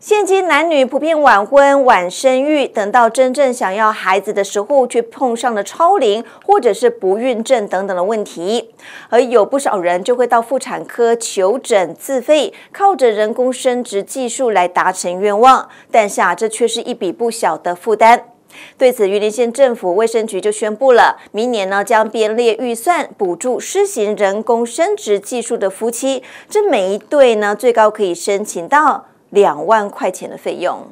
现今男女普遍晚婚、晚生育，等到真正想要孩子的时候，却碰上了超龄或者是不孕症等等的问题。而有不少人就会到妇产科求诊自费，靠着人工生殖技术来达成愿望，但是这却是一笔不小的负担。对此，云林县政府卫生局就宣布了，明年将编列预算补助施行人工生殖技术的夫妻，这每一对最高可以申请到2万块钱的费用。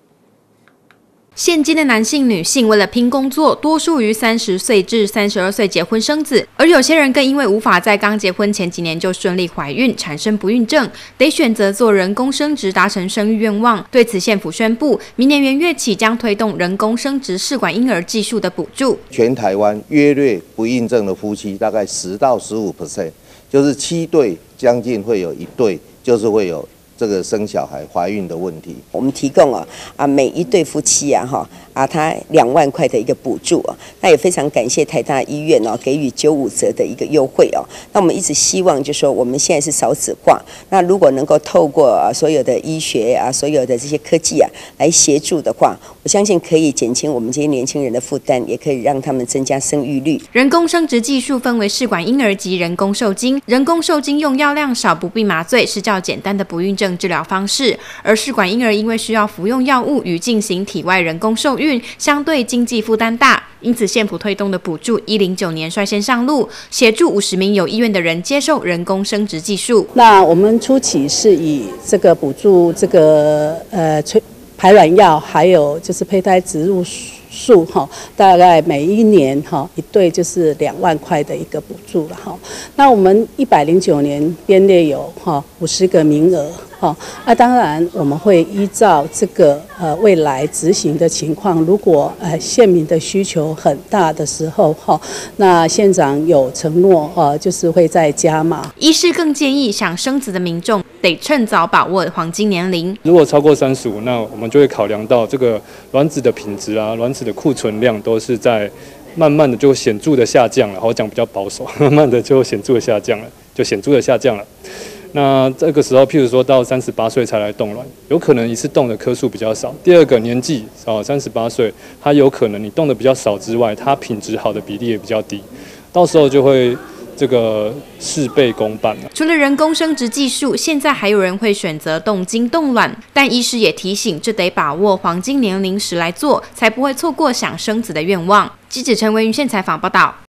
现今的男性、女性为了拼工作，多数于30岁至32岁结婚生子，而有些人更因为无法在刚结婚前几年就顺利怀孕，产生不孕症，得选择做人工生殖达成生育愿望。对此，县府宣布，明年元月起将推动人工生殖试管婴儿技术的补助。 全台湾约略不孕症的夫妻大概10到15%，就是7对将近会有1对就是会有这个生小孩、怀孕的问题。 我们提供每一对夫妻他2万块的一个补助那也非常感谢台大医院给予95折的一个优惠那我们一直希望就说我们现在是少子化，那如果能够透过所有的医学所有的这些科技来协助的话，我相信可以减轻我们这些年轻人的负担，也可以让他们增加生育率。 人工生殖技术分为试管婴儿及人工受精，人工受精用药量少、不必麻醉，是较简单的不孕症治疗方式，而试管婴儿因为需要服用药物与进行体外人工受孕，相对经济负担大，因此县府推动的补助109年率先上路，协助50名有意愿的人接受人工生殖技术。 那我们初期是以这个补助这个排卵药，还有就是胚胎植入数大概每一年一对就是2万块的一个补助了那我们109年编列有50个名额当然我们会依照这个未来执行的情况，如果县民的需求很大的时候那县长有承诺就是会再加码。 医师更建议想生子的民众得趁早把握黄金年龄。 如果超过35，那我们就会考量到这个卵子的品质卵子的库存量都是在慢慢的就显著的下降了。我讲比较保守，慢慢的就显著的下降了，那这个时候，譬如说到38岁才来冻卵，有可能一次冻的颗数比较少。第二个年纪38岁，它有可能你冻的比较少之外，它品质好的比例也比较低，到时候就会这个事倍功半。 除了人工生殖技术，现在还有人会选择冻精冻卵，但医师也提醒，这得把握黄金年龄时来做，才不会错过想生子的愿望。记者陈维云县采访报道。